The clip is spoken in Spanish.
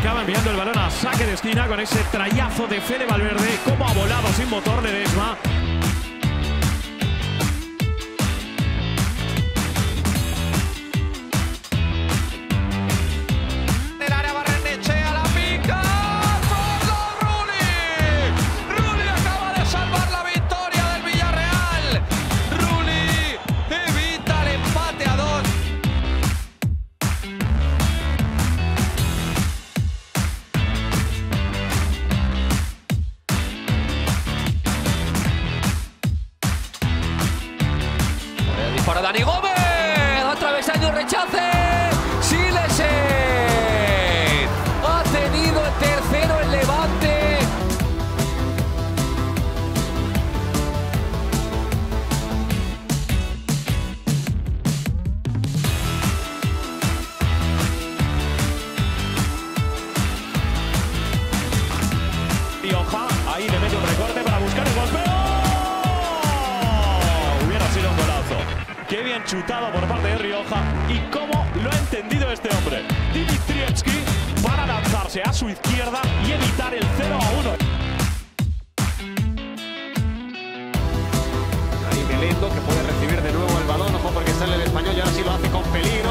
acaba enviando el balón a saque de esquina con ese trayazo de Fede Valverde. Como ha volado sin motor Ledesma. Para Dani Gómez, atravesando rechace, Silesen ha tenido el tercero el Levante. Rioja, ahí le mete un recorte para buscar el golpeo. Hubiera sido un golazo. Qué bien chutado por parte de Rioja y cómo lo ha entendido este hombre. Dimitrievski para lanzarse a su izquierda y evitar el 0-1. Ahí Melendo que puede recibir de nuevo el balón, ojo porque sale el Español y ahora sí lo hace con peligro.